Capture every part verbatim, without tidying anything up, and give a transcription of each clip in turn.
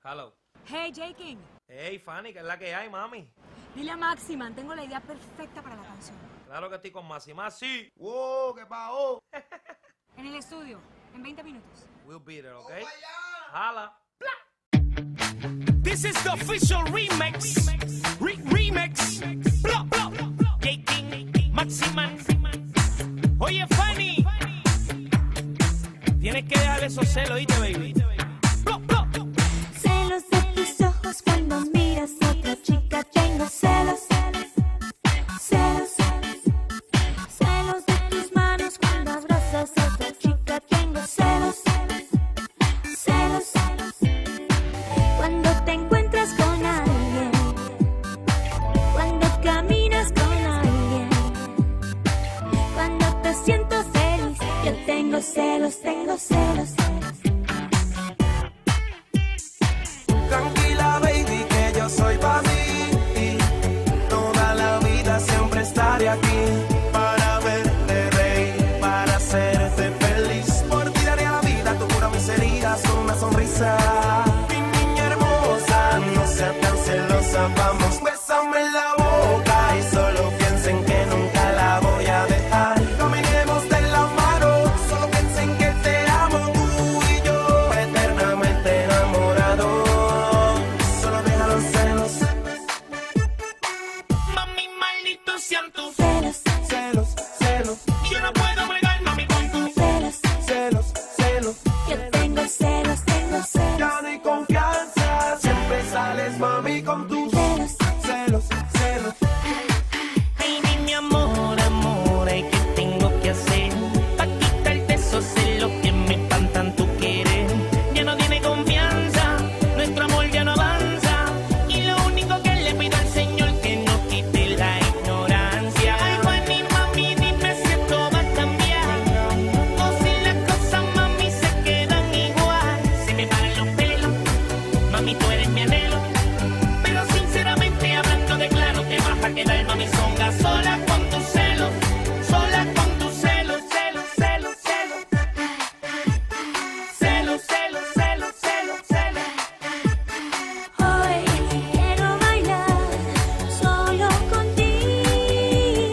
Hello. Hey, J. King. Hey, Fanny, ¿qué es la que hay, mami? Dile a Maximan, tengo la idea perfecta para la canción. Claro que estoy con Maxi. Maxi. ¡Wow! ¿Qué pasó? En el estudio, en veinte minutos. We'll be there, ¿ok? ¡Oh, Hala. This is the official remix. Re remix. Blah, blah, blah. J. King, Maximan. Oye, Fanny. Tienes que dejar esos celos, ¿oíste, baby? Blah, blah. Celos de tus ojos cuando miras a otra chica. Tengo celos. Celos. Celos de tus manos cuando abrazas a otra chica. Tengo celos. Celos. Cuando te encuentras con alguien. Cuando caminas con alguien. Cuando te siento feliz. Yo tengo celos, tengo celos. Tranquila, baby, que yo soy para ti. Toda la vida siempre estaré aquí para verte reír, para hacerte feliz. Por ti daría la vida, tú cura mis heridas con una sonrisa. Mi niña hermosa, no seas tan celosa, vamos, bésame en la boca y solo piensen que nunca la voy a dejar. Caminemos de la mano, solo piensen que te amo, tú y yo, eternamente enamorados. Mami, malditos sean tus Celos, Celos, celos, yo no puedo bregar, mami, con tus celos. celos, celos. Yo tengo celos, tengo celos. Ya no hay confianza, siempre sales, mami, con tus Celos. celos, celos. baby, mi amor, amor, ay, ¿qué tengo que hacer? Pa' quitarte esos celos que me espantan tu querer. Ya no tiene confianza, nuestro amor ya no avanza. Y lo único que le pido al Señor que no quite la ignorancia. Ay, Fanny, mami, dime si esto va a cambiar. O si las cosas, mami, se quedan igual. Se me paran los pelos, mami, tú eres mi anhelo. Pero sinceramente, hablando de claro, te vas a quedar, mami, songa sola con tus celos. Sola con tus celos, celos, celos, celos. Celos, celos, celos, celos, celos. Hoy quiero bailar solo contigo.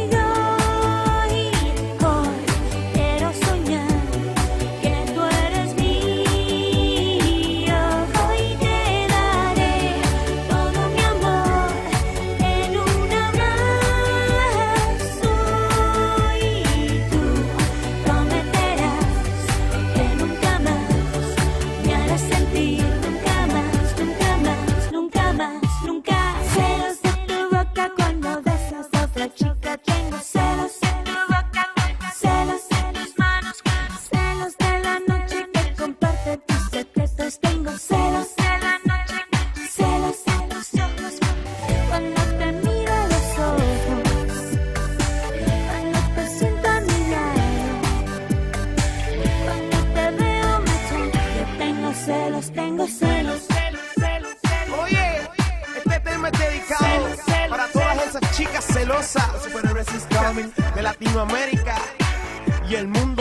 Y hoy quiero soñar que tú eres mío. Hoy te daré todo mi amor en un abrazo. Y tú prometerás que nunca más me harás sentir, nunca más, nunca más, nunca más, nunca. Celos de tu boca cuando besas a otra chica. Tengo celos de tu boca, celos de tus manos, celos de la noche que comparte tus secretos. Tengo celos de la noche, celos de tus ojos cuando te miro a los ojos, cuando te siento a mi lado, cuando te veo marchar. Yo tengo celos, tengo celos. Celos, celos, celos. Oye, este tema es dedicado Celos, celos, para todas esas chicas celosas, superhéroes is coming de Latinoamérica y el mundo